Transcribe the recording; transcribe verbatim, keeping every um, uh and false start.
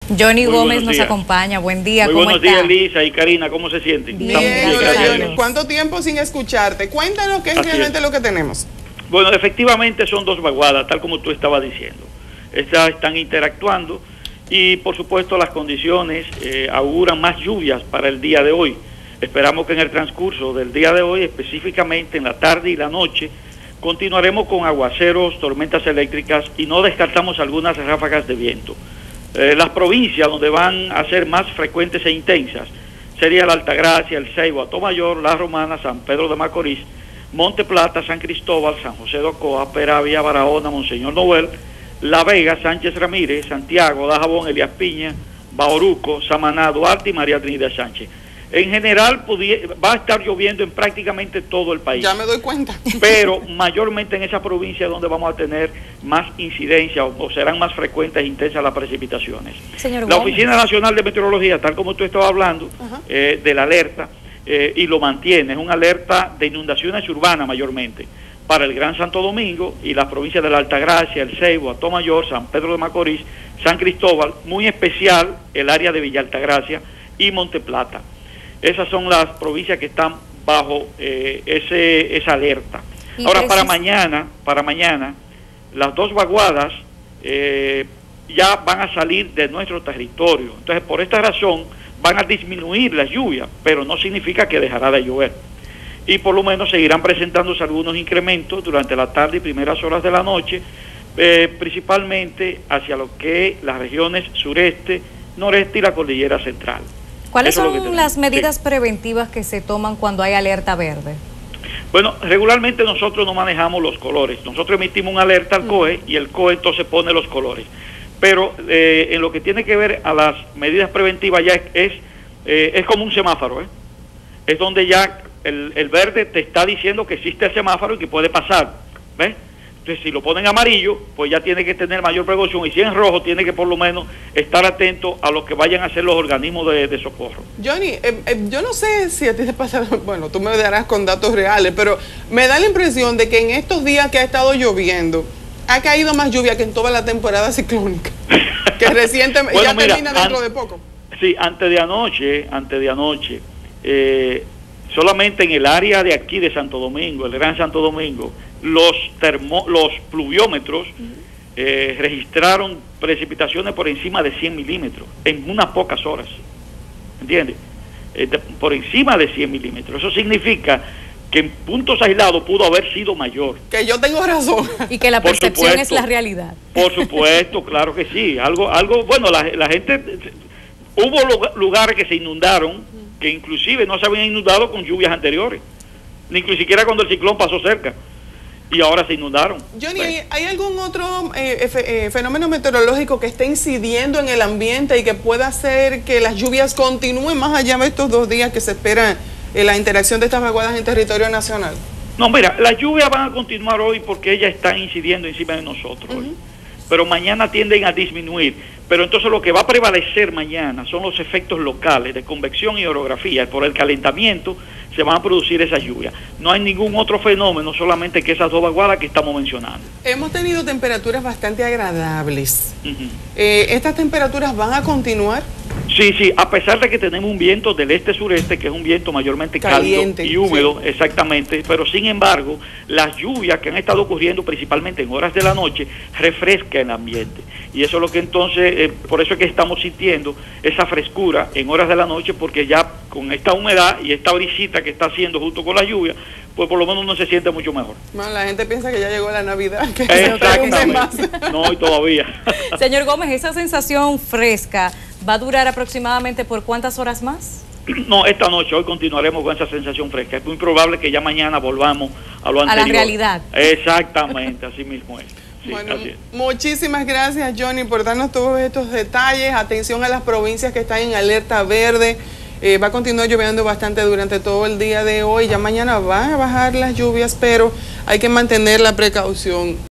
Johnny Muy Gómez nos días. acompaña. Buen día, Muy ¿cómo buenos está? días, Lisa y Karina, ¿cómo se sienten? Bien, Estamos bien, gracias a gracias. Dios. ¿Cuánto tiempo sin escucharte? Cuéntanos qué es Así realmente es. lo que tenemos. Bueno, efectivamente son dos vaguadas, tal como tú estabas diciendo. Estas están interactuando y, por supuesto, las condiciones eh, auguran más lluvias para el día de hoy. Esperamos que en el transcurso del día de hoy, específicamente en la tarde y la noche, continuaremos con aguaceros, tormentas eléctricas y no descartamos algunas ráfagas de viento. Eh, las provincias donde van a ser más frecuentes e intensas sería la Altagracia, el Ceibo, Atomayor, La Romana, San Pedro de Macorís, Monte Plata, San Cristóbal, San José de Ocoa, Peravia, Barahona, Monseñor Noel, La Vega, Sánchez Ramírez, Santiago, Dajabón, Elías Piña, Bauruco, Samaná, Duarte y María Trinidad Sánchez. En general va a estar lloviendo en prácticamente todo el país. Ya me doy cuenta. Pero mayormente en esa provincia donde vamos a tener más incidencia o, o serán más frecuentes e intensas las precipitaciones. Señor La Gómez. Oficina Nacional de Meteorología, tal como tú estabas hablando, eh, de la alerta, eh, y lo mantiene, es una alerta de inundaciones urbanas mayormente, para el Gran Santo Domingo y las provincias de la Altagracia, el Ceibo, Atomayor, San Pedro de Macorís, San Cristóbal, muy especial el área de Villa Altagracia y Monte Plata. Esas son las provincias que están bajo eh, ese, esa alerta. Ahora, para mañana, para mañana, las dos vaguadas eh, ya van a salir de nuestro territorio. Entonces, por esta razón, van a disminuir las lluvias, pero no significa que dejará de llover. Y por lo menos seguirán presentándose algunos incrementos durante la tarde y primeras horas de la noche, eh, principalmente hacia lo que es las regiones sureste, noreste y la cordillera central. ¿Cuáles Eso es lo que son tenemos. las medidas Sí. preventivas que se toman cuando hay alerta verde? Bueno, regularmente nosotros no manejamos los colores. Nosotros emitimos una alerta al C O E y el C O E entonces pone los colores. Pero eh, en lo que tiene que ver a las medidas preventivas ya es, es, eh, es como un semáforo, ¿eh? Es donde ya el, el verde te está diciendo que existe el semáforo y que puede pasar, ¿ves? Entonces, si lo ponen amarillo, pues ya tiene que tener mayor precaución, y si en rojo, tiene que por lo menos estar atento a lo que vayan a hacer los organismos de, de socorro. Johnny, eh, eh, yo no sé si a ti te pasa, bueno, tú me darás con datos reales, pero me da la impresión de que en estos días que ha estado lloviendo, ha caído más lluvia que en toda la temporada ciclónica, que recientemente, Bueno, ya mira, termina dentro an- de poco. Sí, antes de anoche, antes de anoche, eh, solamente en el área de aquí de Santo Domingo, el Gran Santo Domingo, los termo, los pluviómetros eh, registraron precipitaciones por encima de cien milímetros en unas pocas horas, ¿entiendes? Eh, de- por encima de cien milímetros. Eso significa que en puntos aislados pudo haber sido mayor. Que yo tengo razón. Y que la Por percepción supuesto. es la realidad. Por supuesto, claro que sí. Algo, algo, bueno, la, la gente, hubo lugar- lugares que se inundaron, que inclusive no se habían inundado con lluvias anteriores, ni siquiera cuando el ciclón pasó cerca, y ahora se inundaron. Johnny, Bueno. ¿hay, hay algún otro eh, fe- eh, fenómeno meteorológico que esté incidiendo en el ambiente y que pueda hacer que las lluvias continúen más allá de estos dos días que se espera eh, la interacción de estas vaguadas en territorio nacional? No, mira, las lluvias van a continuar hoy porque ellas están incidiendo encima de nosotros hoy. Pero mañana tienden a disminuir. Pero entonces lo que va a prevalecer mañana son los efectos locales de convección y orografía. Por el calentamiento se van a producir esas lluvias. No hay ningún otro fenómeno, solamente que esas dos vaguadas que estamos mencionando. Hemos tenido temperaturas bastante agradables. Ujú. Eh, ¿Estas temperaturas van a continuar? Sí, sí, a pesar de que tenemos un viento del este-sureste, que es un viento mayormente Caliente, cálido y húmedo, exactamente, pero sin embargo, las lluvias que han estado ocurriendo principalmente en horas de la noche, refresca el ambiente. Y eso es lo que entonces, eh, por eso es que estamos sintiendo esa frescura en horas de la noche, porque ya con esta humedad y esta brisita que está haciendo junto con la lluvia, pues por lo menos uno se siente mucho mejor. Bueno, la gente piensa que ya llegó la Navidad. Que se produce más. Exactamente. No, y todavía. Señor Gómez, esa sensación fresca va a durar aproximadamente por ¿cuántas horas más? No, esta noche, hoy continuaremos con esa sensación fresca. Es muy probable que ya mañana volvamos a lo A la anterior. realidad. Exactamente, así mismo es. Sí, Bueno, así es. muchísimas gracias, Johnny, por darnos todos estos detalles. Atención a las provincias que están en alerta verde. Eh, va a continuar lloviendo bastante durante todo el día de hoy. Ya mañana van a bajar las lluvias, pero hay que mantener la precaución.